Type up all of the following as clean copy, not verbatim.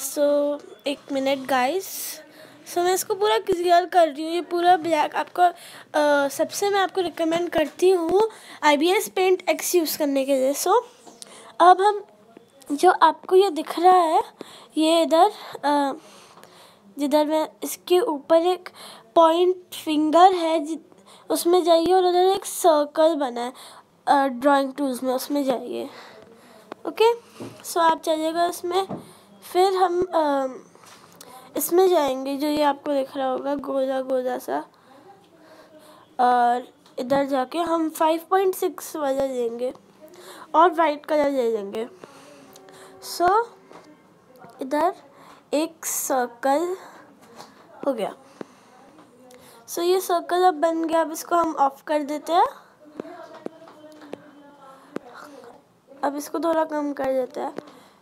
सो एक minute guys. सो मैं इसको पूरा क्लियर कर रही हूँ। ये पूरा ब्लैक आपको सबसे मैं आपको रिकमेंड करती हूँ IBS पेंट X यूज़ करने के लिए। सो अब हम जो आपको ये दिख रहा है, ये इधर जिधर मैं इसके ऊपर एक पॉइंट फिंगर है उसमें जाइए और उधर एक सर्कल बना है ड्राइंग टूल्स में, उसमें जाइए। ओके, सो आप चलिएगा उसमें। फिर हम इसमें जाएंगे, जो ये आपको दिख रहा होगा गोला गोला सा, और इधर जाके हम 5.6 वाला लेंगे और वाइट कलर ले लेंगे। सो इधर एक सर्कल हो गया। सो ये सर्कल अब बन गया। अब इसको हम ऑफ कर देते हैं। अब इसको थोड़ा कम कर देते हैं।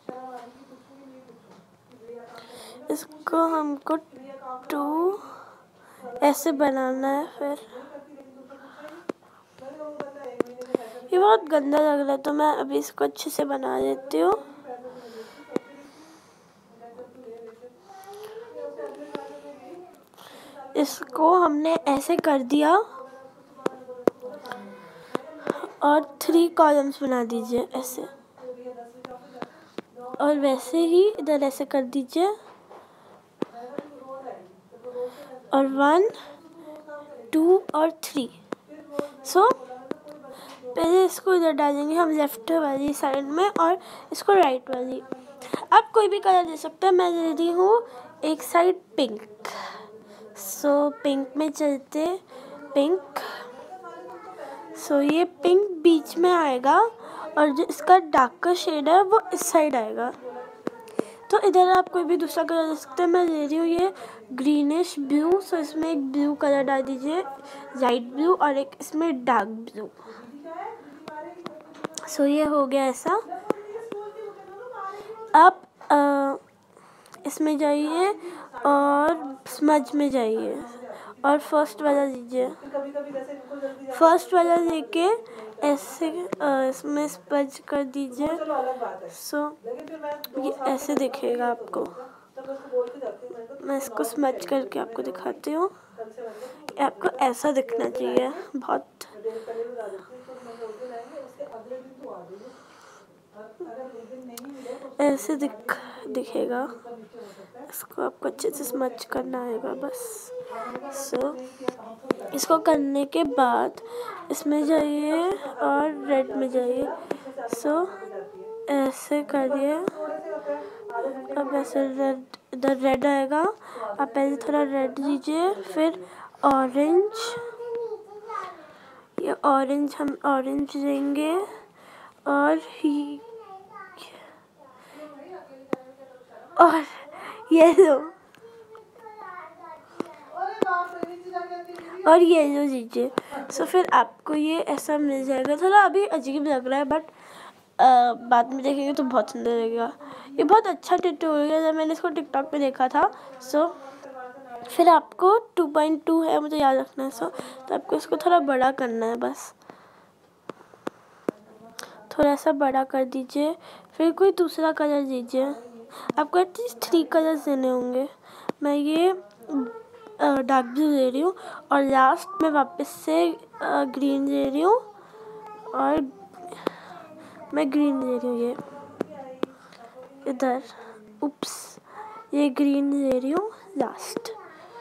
इसको हमको 2 ऐसे बनाना है। फिर ये बहुत गंदा लग रहा है, तो मैं अभी इसको अच्छे से बना देती हूँ। इसको हमने ऐसे कर दिया और 3 कॉलम्स बना दीजिए ऐसे, और वैसे ही इधर ऐसे कर दीजिए, और 1 2 और 3। सो पहले इसको इधर डालेंगे हम लेफ्ट वाली साइड में और इसको राइट वाली। आप कोई भी कलर दे सकते हैं। मैं दे रही हूँ एक साइड पिंक। सो पिंक में चलते, पिंक। सो ये पिंक बीच में आएगा और जो इसका डार्कर शेड है वो इस साइड आएगा। तो इधर आप कोई भी दूसरा कलर दे सकते हैं। मैं ले रही हूँ ये ग्रीनिश ब्लू। सो इसमें एक ब्लू कलर डाल दीजिए, लाइट ब्लू, और एक इसमें डार्क ब्लू। सो ये हो गया ऐसा। आप इसमें जाइए और स्मज में जाइए और फर्स्ट वाला लीजिए। फर्स्ट वाला लेके ऐसे इसमें स्पज कर दीजिए। सो ये ऐसे दिखेगा आपको। मैं इसको स्मज करके आपको दिखाती हूँ। आपको ऐसा दिखना चाहिए, बहुत ऐसे दिखेगा। इसको आपको अच्छे से स्मच करना आएगा बस। सो इसको करने के बाद इसमें जाइए और रेड में जाइए। सो ऐसे करिए। अब ऐसे रेड, इधर रेड आएगा। आप पहले थोड़ा रेड लीजिए, फिर ऑरेंज। ये ऑरेंज, हम ऑरेंज लेंगे और येलो और येलो लीजिए। सो फिर आपको ये ऐसा मिल जाएगा। थोड़ा अभी अजीब लग रहा है, बट बाद में देखेंगे तो बहुत सुंदर लगेगा। ये बहुत अच्छा ट्यूटोरियल है, मैंने इसको टिकटॉक पे देखा था। सो फिर आपको 2.2 है, मुझे याद रखना है। सो तो आपको इसको थोड़ा बड़ा करना है बस, थोड़ा सा बड़ा कर दीजिए। फिर कोई दूसरा कलर लीजिए। आपको एटलीस्ट 3 कलर्स देने होंगे। मैं ये डार्क ब्लू ले रही हूँ और लास्ट में वापस से ग्रीन ले रही हूँ, और मैं ग्रीन ले रही हूँ ये इधर। उप्स, ये ग्रीन ले रही हूँ लास्ट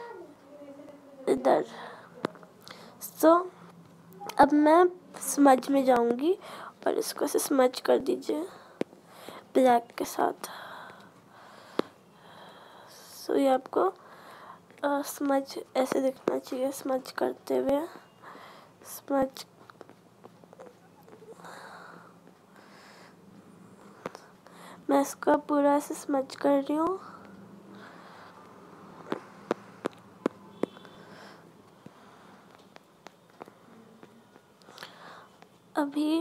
इधर। सो अब मैं स्मज में जाऊँगी और इसको ऐसे स्मज कर दीजिए ब्लैक के साथ। सो ये आपको स्मज ऐसे दिखना चाहिए, स्मज करते हुए। स्मज मैं इसका पूरा ऐसे स्मज कर रही हूँ। अभी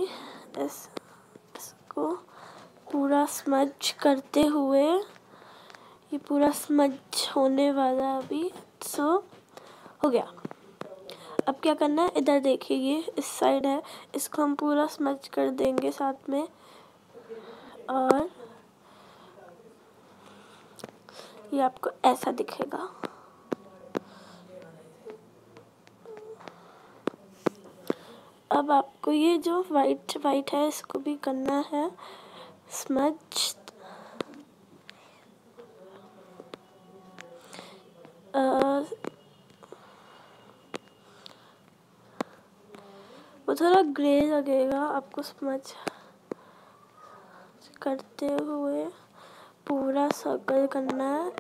इसको पूरा स्मज करते हुए, ये पूरा स्मज होने वाला अभी। सो हो गया। अब क्या करना है, इधर देखिए ये इस साइड है, इसको हम पूरा स्मज कर देंगे साथ में। और ये आपको ऐसा दिखेगा। अब आपको ये जो वाइट वाइट है इसको भी करना है स्मच। वो थोड़ा ग्रे लगेगा आपको स्मच करते हुए पूरा सर्कल करना है।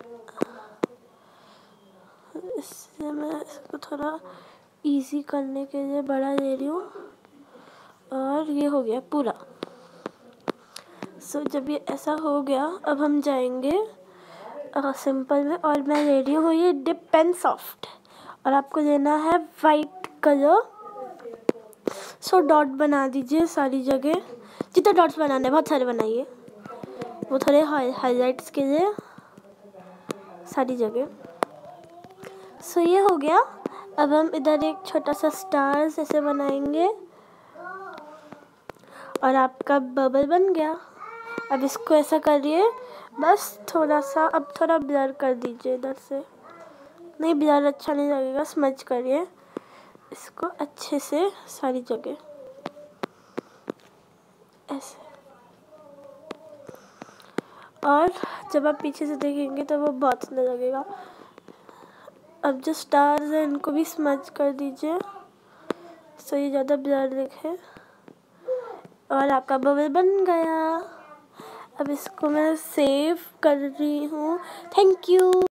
इससे मैं इसको थोड़ा इजी करने के लिए बड़ा ले रही हूँ और ये हो गया पूरा। सो जब ये ऐसा हो गया अब हम जाएंगे सिंपल में, और मैं ले रही हूँ ये डिप पेन सॉफ्ट और आपको लेना है वाइट कलर। सो डॉट बना दीजिए सारी जगह, जितने डॉट्स बनाने हैं बहुत सारे बनाइए, वो थोड़े हाईलाइट्स के लिए सारी जगह। सो ये हो गया। अब हम इधर एक छोटा सा स्टार ऐसे बनाएंगे और आपका बबल बन गया। अब इसको ऐसा करिए, बस थोड़ा सा, अब थोड़ा ब्लर कर दीजिए इधर से, नहीं ब्लर अच्छा नहीं लगेगा, स्मच करिए इसको अच्छे से सारी जगह ऐसे। और जब आप पीछे से देखेंगे तो वो बहुत सुंदर लगेगा। अब जो स्टार्स हैं इनको भी स्मच कर दीजिए सो ये ज़्यादा ब्लर दिखे, और आपका बबल बन गया। अब इसको मैं सेव कर रही हूँ। Thank you.